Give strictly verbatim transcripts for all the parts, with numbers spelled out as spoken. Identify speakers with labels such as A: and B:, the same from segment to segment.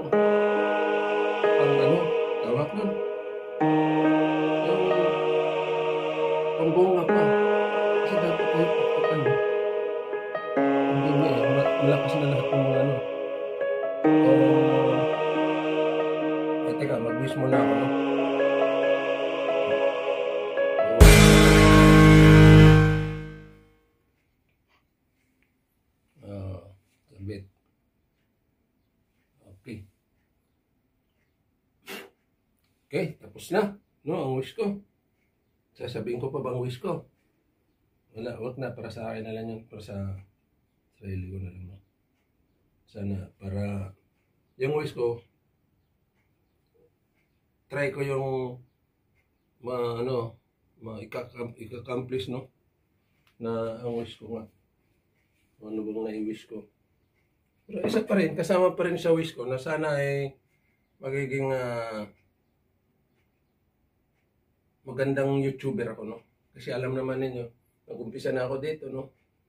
A: pang ano, tawag nun, yung pambunga pa. Kasi dapat kayo pakpakan, no? Hindi ba eh, ma- malakas na lahat ng mga ano. Oh, eh, teka, mag-wish muna ako, no? Oh, sabit. Okay. Okay, tapos na. No, ang wish ko. Sasabihin ko pa bang wish ko? Wala, wag na. Para sa akin na lang yun. Para sa sarili ko na lang. No? Sana, para yung wish ko, try ko yung ma, ano, ma, ika-accomplish, no? Na ang wish ko nga. Ano bang na-wish ko? Pero isa pa rin, kasama pa rin sa wish ko na sana ay magiging uh, magandang YouTuber ako, no? Kasi alam naman ninyo, nag-umpisa na ako dito, no?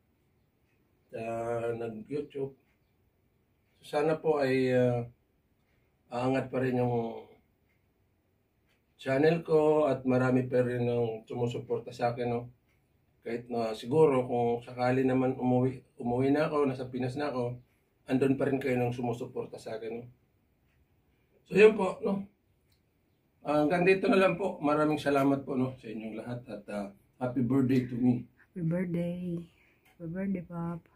A: Uh, nag-YouTube. So, sana po ay uh, aangat pa rin yung channel ko at marami pa rin yung sumusuporta sa akin, no? Kahit na siguro kung sakali naman umuwi, umuwi na ako, nasa Pinas na ako, andun pa rin kayo ng sumusuporta sa akin, no? So yun po, no? Hanggang dito na lang po. Maraming salamat po, no, sa inyong lahat at uh, happy birthday to me.
B: Happy birthday. Happy birthday, Pop.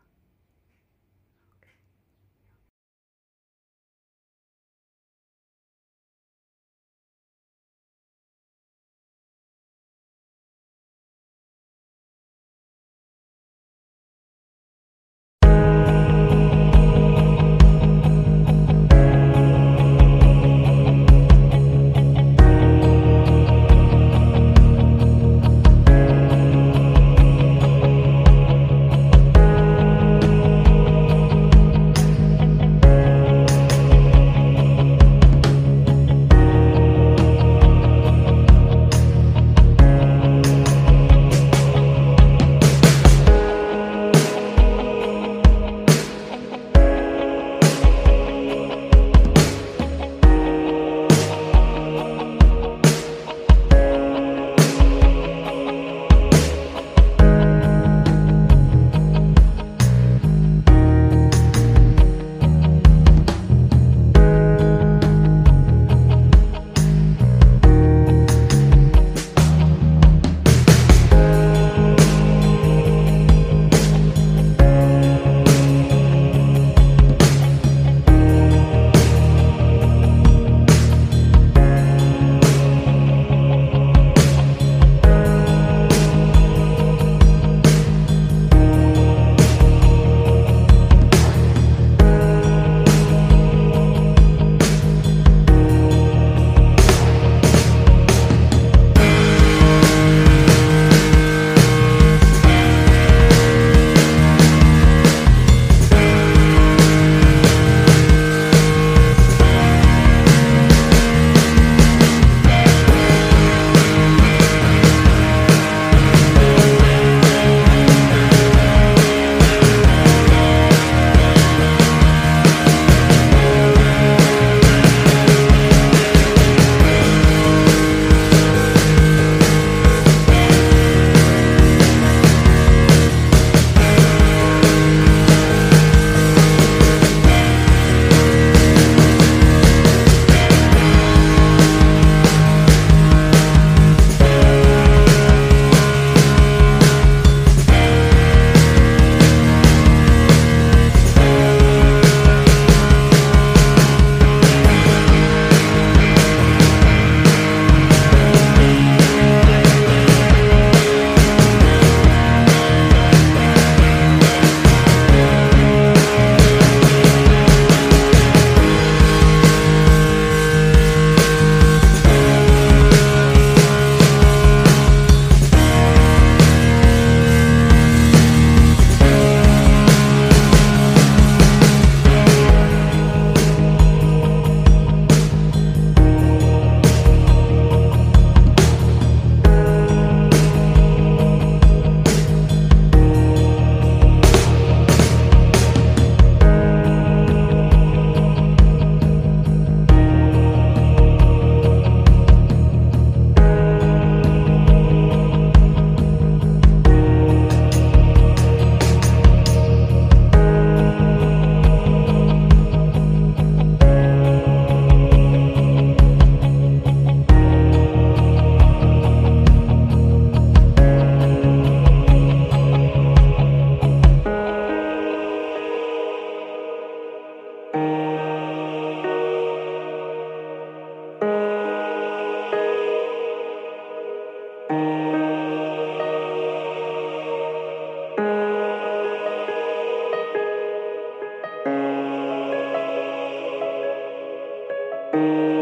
A: Thank you.